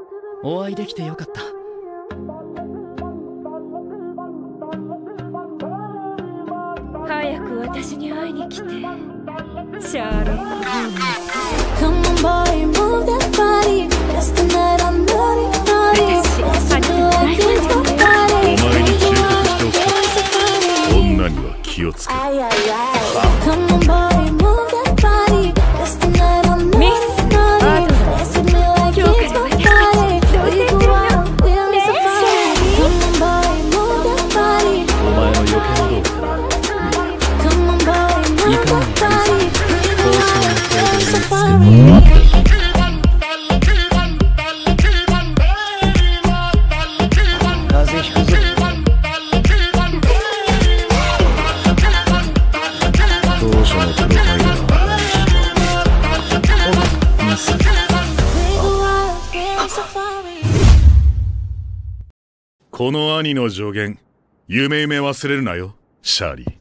お会いできてよかった。 早く私に会いに来て、シャーロック。 Come on boy, move that body. Just tonight I'm naughty, naughty. Wants to feel like it's my body. お前に忠告しておく。女には気をつけ。 Come on boy, move that body. Just tonight I'm naughty, naughty. Wants to feel like it's my body. We go out, feel me safari. Come on boy, move that body. お前の余計な動画だ。 Come on boy, move that body. 交渉のテーブルにつけ込む。風邪ひくぞ。当初のプロファイルはミス。 We go out, feel me safari. この兄の助言、夢忘れるなよ、シャーリー。